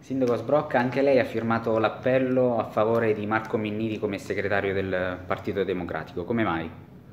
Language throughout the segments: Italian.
Sindaco Sbrocca, anche lei ha firmato l'appello a favore di Marco Minniti come segretario del Partito Democratico. Come mai?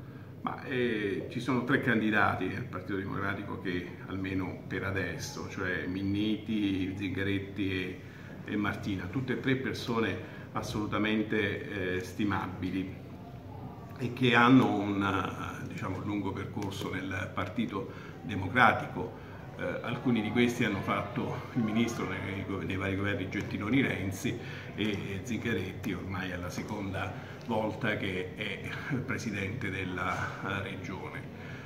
Ci sono tre candidati al Partito Democratico che, almeno per adesso, cioè Minniti, Zingaretti e Martina, tutte e tre persone assolutamente stimabili e che hanno un lungo percorso nel Partito Democratico. Alcuni di questi hanno fatto il ministro nei vari governi Gentiloni-Renzi e Zingaretti ormai è la seconda volta che è presidente della regione.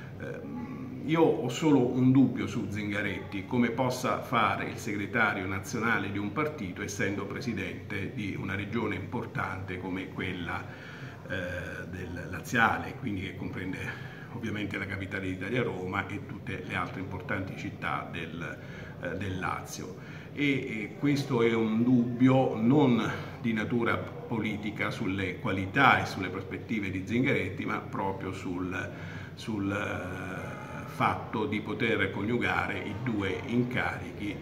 Io ho solo un dubbio su Zingaretti, come possa fare il segretario nazionale di un partito essendo presidente di una regione importante come quella del Laziale, quindi che comprende ovviamente la capitale d'Italia, Roma, e tutte le altre importanti città del Lazio. E questo è un dubbio non di natura politica sulle qualità e sulle prospettive di Zingaretti, ma proprio sul fatto di poter coniugare i due incarichi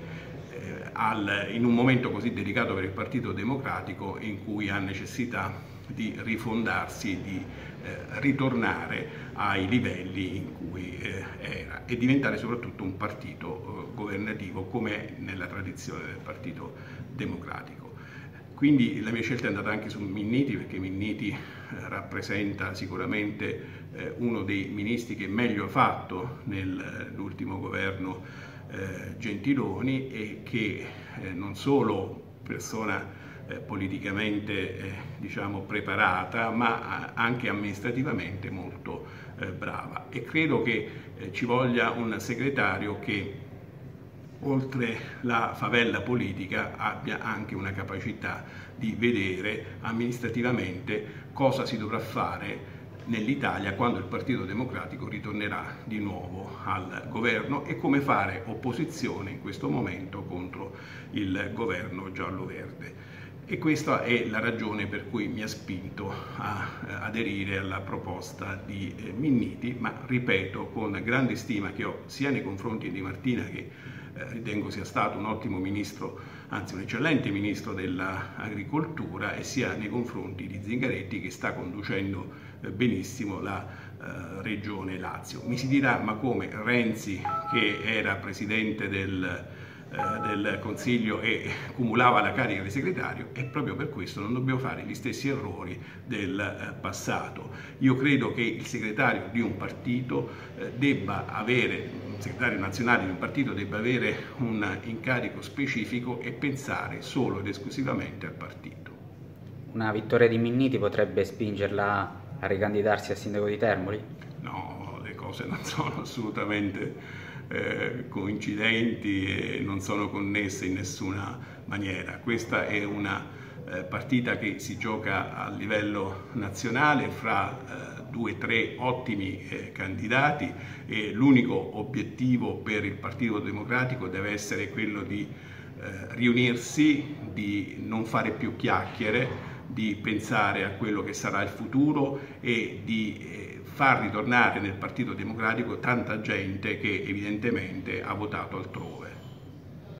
in un momento così delicato per il Partito Democratico, in cui ha necessità di rifondarsi, di ritornare ai livelli in cui era e diventare soprattutto un partito governativo come è nella tradizione del Partito Democratico. Quindi la mia scelta è andata anche su Minniti, perché Minniti rappresenta sicuramente uno dei ministri che meglio ha fatto nell'ultimo governo Gentiloni e che non solo persona politicamente preparata, ma anche amministrativamente molto brava, e credo che ci voglia un segretario che oltre la favella politica abbia anche una capacità di vedere amministrativamente cosa si dovrà fare nell'Italia quando il Partito Democratico ritornerà di nuovo al governo e come fare opposizione in questo momento contro il governo giallo-verde. E questa è la ragione per cui mi ha spinto a aderire alla proposta di Minniti, ma ripeto, con grande stima che ho sia nei confronti di Martina, che ritengo sia stato un ottimo ministro, anzi un eccellente ministro dell'agricoltura, e sia nei confronti di Zingaretti, che sta conducendo benissimo la regione Lazio. Mi si dirà: ma come, Renzi, che era presidente del Consiglio e cumulava la carica di segretario? E proprio per questo non dobbiamo fare gli stessi errori del passato. Io credo che il segretario di un partito un segretario nazionale di un partito debba avere un incarico specifico e pensare solo ed esclusivamente al partito. Una vittoria di Minniti potrebbe spingerla a ricandidarsi a sindaco di Termoli? No, le cose non sono assolutamente coincidenti e non sono connesse in nessuna maniera. Questa è una partita che si gioca a livello nazionale fra due o tre ottimi candidati, e l'unico obiettivo per il Partito Democratico deve essere quello di riunirsi, di non fare più chiacchiere, di pensare a quello che sarà il futuro e di far ritornare nel Partito Democratico tanta gente che evidentemente ha votato altrove.